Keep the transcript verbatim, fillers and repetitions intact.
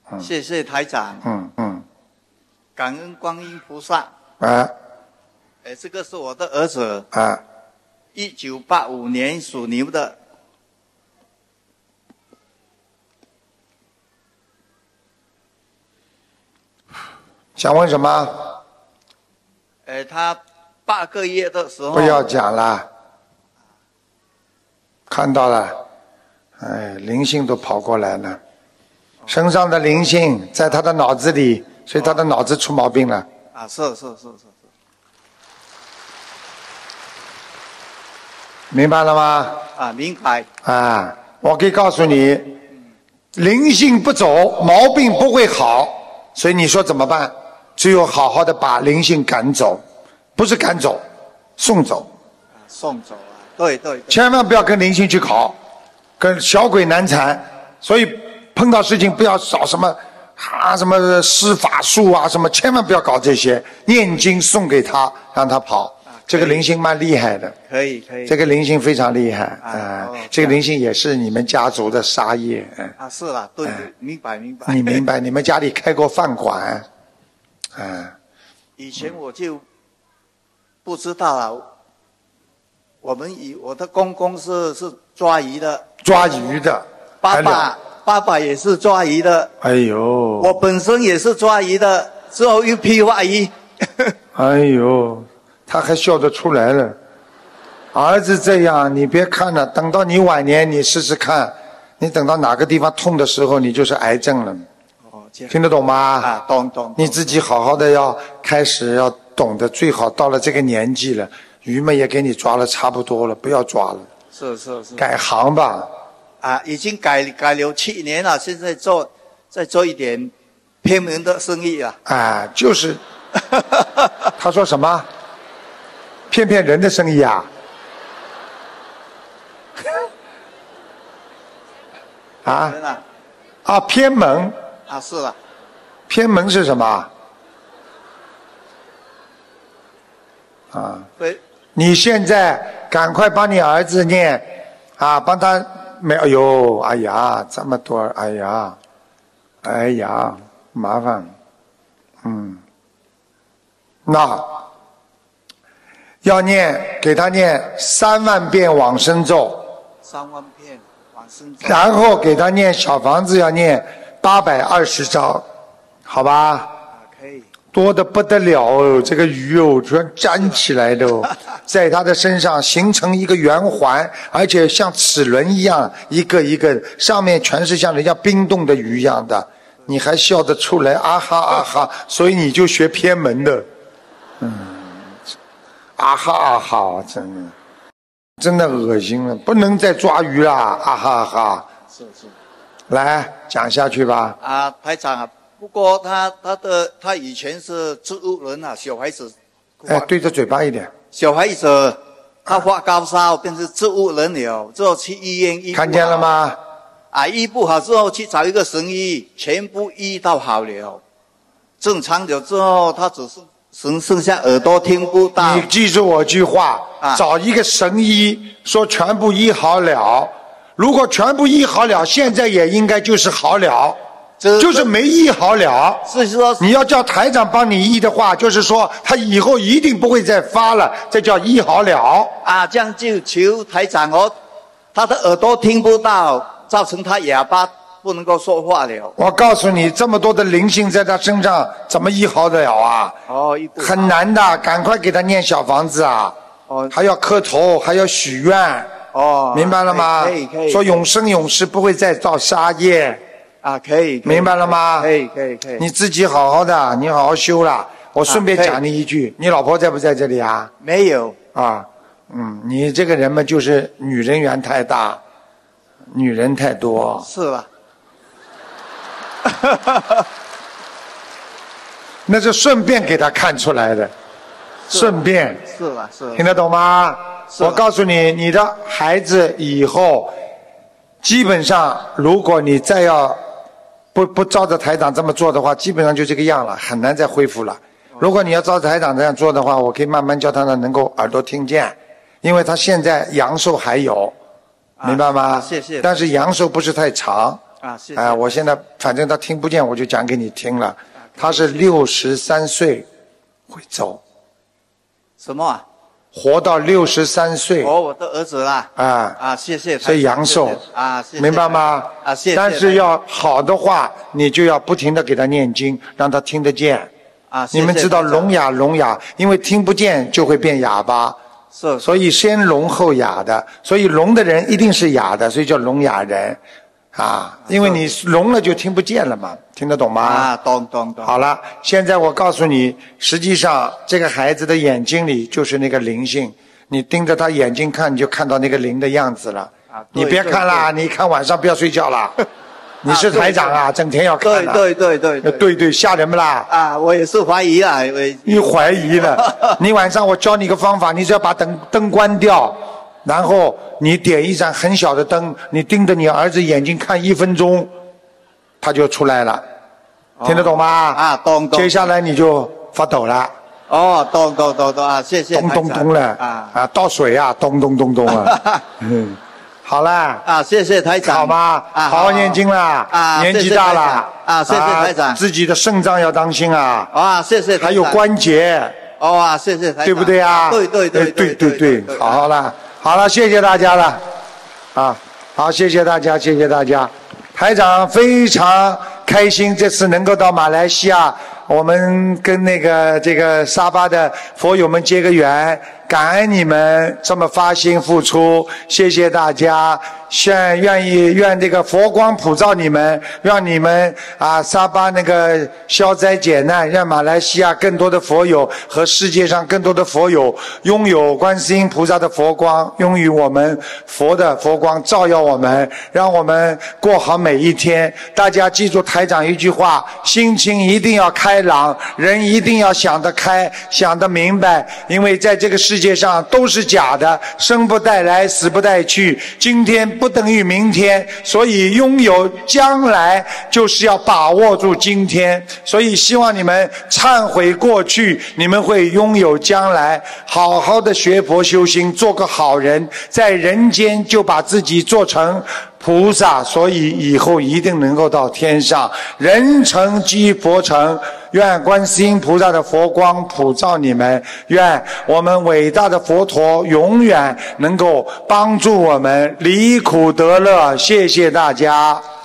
嗯、 谢谢台长。 嗯嗯。 感恩观音菩萨。 啊。 哎，这个是我的儿子。 啊。 一九八五年属牛的。 想问什么？ 哎，他八个月的时候。 不要讲了。看到了，哎，灵性都跑过来了，身上的灵性在他的脑子里，所以他的脑子出毛病了。 啊，是是是是是。 明白了吗？ 啊，明白。 啊，我可以告诉你，灵性不走，毛病不会好，所以你说怎么办？只有好好的把灵性赶走，不是赶走，送走。 啊，送走啊，对对对。 千万不要跟灵性去搞，跟小鬼难缠，所以碰到事情不要找什么啊什么施法术啊什么，千万不要搞这些，念经送给他，让他跑。这个灵性蛮厉害的， 可以可以。 这个灵性非常厉害啊、 啊呃！这个灵性也是你们家族的杀业。嗯、 啊，是啦，对，呃、明白明白。 你明白？你们家里开过饭馆，啊、呃？ 以前我就不知道啊。我们以我的公公是是抓鱼的， 抓鱼的。 爸爸爸爸也是抓鱼的。 哎呦！ 我本身也是抓鱼的，之后又批发鱼。 哎呦！他还笑得出来了，儿子这样，你别看了，等到你晚年，你试试看，你等到哪个地方痛的时候，你就是癌症了。哦，听得懂吗？ 啊，懂懂。 你自己好好的要开始要懂得，最好到了这个年纪了，鱼们也给你抓了差不多了，不要抓了。 是是是。 改行吧。 啊，已经改改了七年了，现在做再做一点偏门的生意啊。 啊，就是。他说什么？骗骗人的生意啊！啊啊！偏门啊，是了。 偏门是什么？啊！ 对。 你现在赶快帮你儿子念啊，帮他没？哎呦，哎呀，这么多，哎呀，哎呀，麻烦。嗯，那。要念，给他念三万遍往生咒， 三万遍往生咒， 然后给他念小房子，要念八百二十章，好吧？ 啊，可以。 多得不得了哦，这个鱼哦，全粘起来的哦，在他的身上形成一个圆环，而且像齿轮一样，一个一个，上面全是像人家冰冻的鱼一样的，你还笑得出来，啊哈啊哈，所以你就学偏门的，嗯。啊哈啊哈，真的，真的恶心了，不能再抓鱼了，啊哈啊哈。 是是。 来讲下去吧。 啊，台长啊，不过他他的他以前是植物人啊，小孩子。 哎，对着嘴巴一点。 小孩子他发高烧，变成植物人了，之后去医院医。 看见了吗？ 啊，医不好之后去找一个神医，全部医到好了，正常了之后，他只是。剩剩下耳朵听不到。 你记住我句话，啊、找一个神医说全部医好了。如果全部医好了，现在也应该就是好了，就是没医好了。 是说你要叫台长帮你医的话，就是说他以后一定不会再发了，这叫医好了。 啊，这样就求台长哦，他的耳朵听不到，造成他哑巴。不能够说话了。 我告诉你，这么多的灵性在他身上，怎么医好得了啊？ 哦， 很难的，赶快给他念小房子啊！哦，还要磕头，还要许愿。 哦， 明白了吗？ 可以可以。 说永生永世不会再造杀业。 啊，可以。 明白了吗？ 可以可以可以。 你自己好好的，你好好修了。我顺便讲你一句，你老婆在不在这里啊？ 没有。 啊，嗯，你这个人嘛，就是女人缘太大，女人太多。 是吧？ 那是顺便给他看出来的，顺便是吧？是。 听得懂吗？我告诉你，你的孩子以后基本上，如果你再要不不照着台长这么做的话，基本上就这个样了，很难再恢复了。如果你要照着台长这样做的话，我可以慢慢教他呢，能够耳朵听见，因为他现在阳寿还有，明白吗？ 啊、谢谢。 但是阳寿不是太长。 啊，谢谢。 啊，我现在反正他听不见，我就讲给你听了。他是六十三岁会走。 什么啊？ 活到六十三岁。 哦，我的儿子啦。 啊啊，谢谢。 所以阳寿啊，谢谢。 明白吗？ 啊，谢谢。 但是要好的话，你就要不停的给他念经，让他听得见。 啊，谢谢。 你们知道聋哑聋哑，因为听不见就会变哑巴。 是。 所以先聋后哑的，所以聋的人一定是哑的，所以叫聋哑人。啊，因为你聋了就听不见了嘛，听得懂吗？ 啊，懂懂懂。 好了，现在我告诉你，实际上这个孩子的眼睛里就是那个灵性，你盯着他眼睛看，你就看到那个灵的样子了。啊，你别看啦，你看晚上不要睡觉啦。你是台长啊，整天要看的。 对对对对对对，吓人不啦？ 啊，我也是怀疑啊， 你怀疑了？你晚上我教你个方法，你只要把灯灯关掉。然后你点一盏很小的灯，你盯着你儿子眼睛看一分钟，他就出来了，哦、听得懂吗？ 啊，懂懂。 接下来你就发抖了。 哦，懂懂懂懂啊，谢谢。 咚咚咚了啊啊，倒水啊，咚咚咚咚啊。嗯，好啦。 啊，谢谢台长。 好吗？ 啊， 好好念经啦。 啊， 年纪大了。 啊，谢谢台长。 啊、自己的肾脏要当心啊。 啊，谢谢台长。 还有关节。 哦啊，谢谢台长。 对不对啊？ 对对对对对对对，好好啦。好了，谢谢大家了，啊，好，谢谢大家，谢谢大家。台长非常开心，这次能够到马来西亚，我们跟那个这个沙巴的佛友们结个缘，感恩你们这么发心付出，谢谢大家。愿愿意愿这个佛光普照你们，让你们啊沙巴那个消灾解难，让马来西亚更多的佛友和世界上更多的佛友拥有观世音菩萨的佛光，拥有我们佛的佛光照耀我们，让我们过好每一天。大家记住台长一句话，心情一定要开朗，人一定要想得开，想得明白，因为在这个世界上都是假的，生不带来，死不带去，今天不等于明天，所以拥有将来就是要把握住今天，所以希望你们忏悔过去，你们会拥有将来，好好的学佛修心，做个好人，在人间就把自己做成菩萨，所以以后一定能够到天上，人成即佛成。愿观世音菩萨的佛光普照你们，愿我们伟大的佛陀永远能够帮助我们离苦得乐。谢谢大家。